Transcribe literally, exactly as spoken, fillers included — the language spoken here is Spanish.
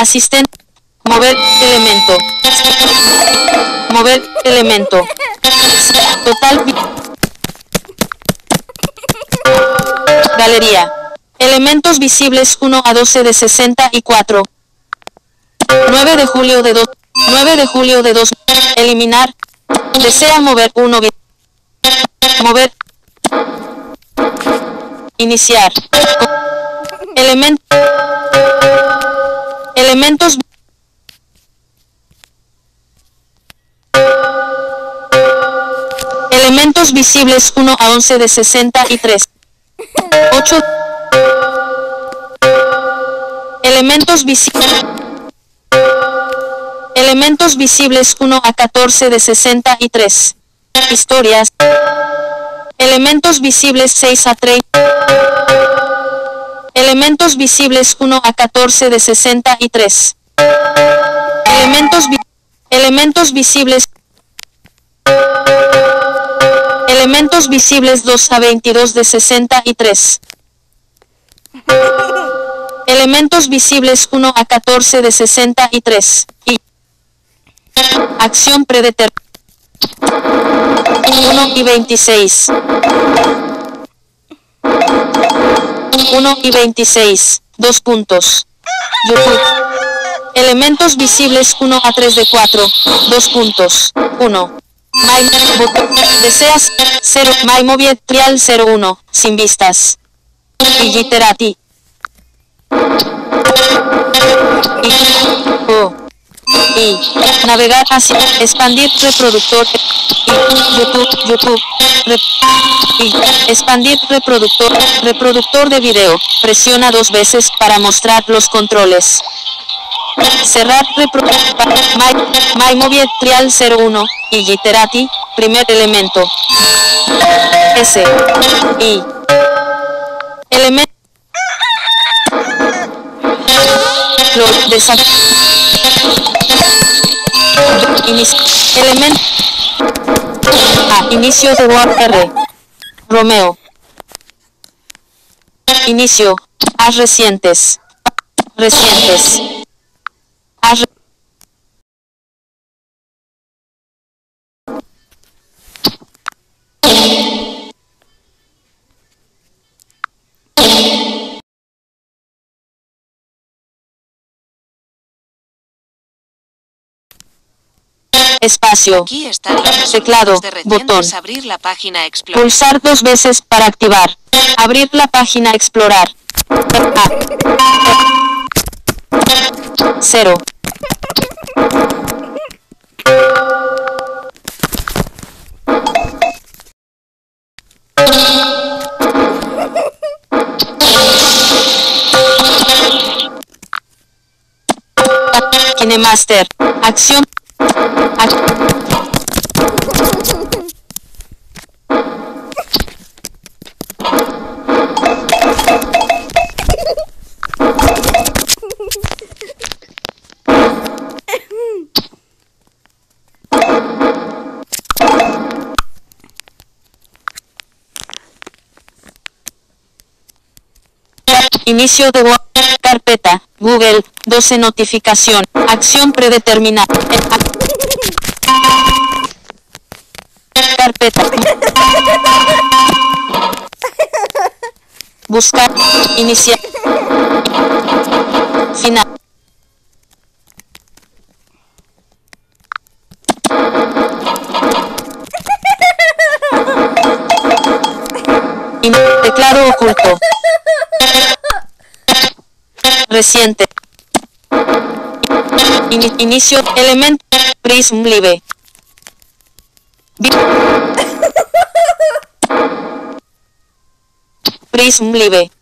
Asistente. Mover elemento. Mover elemento. Total. Galería. Elementos visibles uno a doce de sesenta y cuatro. nueve de julio de dos. nueve de julio de dos. Eliminar. Desea mover uno. Mover. Iniciar. Elemento. Elementos. Elementos visibles uno a once de sesenta y tres. ocho. Elementos visibles. Elementos visibles uno a catorce de sesenta y tres. Historias. Elementos visibles seis a treinta. Elementos visibles uno a catorce de sesenta y tres. Elementos vi Elementos visibles. Elementos visibles dos a veintidós de sesenta y tres. Elementos visibles uno a catorce de sesenta y tres. Y acción predeterminada. uno y veintiséis. uno y veintiséis. Dos puntos. YouTube. Elementos visibles uno a tres de cuatro. Dos puntos. uno. My, botón. Deseas cero. My Movie Trial cero uno. Sin vistas. Y Giterati. Y. Oh. Y. Navegar hacia. Expandir reproductor. Y. YouTube. YouTube. Re, y. Expandir reproductor. Reproductor de video. Presiona dos veces para mostrar los controles. Cerrar reproductor. My, My Movie Trial cero uno. Y Giterati. Primer elemento. S. Y. Elemento. Lo desafío. Inicio. Elemento. A. Inicio de Word R. Romeo. Inicio. A recientes. Recientes. A re Espacio. Aquí están los teclado, de botón. Abrir la página Explorar. Pulsar dos veces para activar. Abrir la página Explorar. A. Cero. KineMaster. Acción. Inicio de Word. Carpeta. Google. doce notificación. Acción predeterminada. Carpeta. Buscar. Iniciar. Final. In teclado oculto. Reciente. In inicio. Elemento. Prism Live. Prism Live.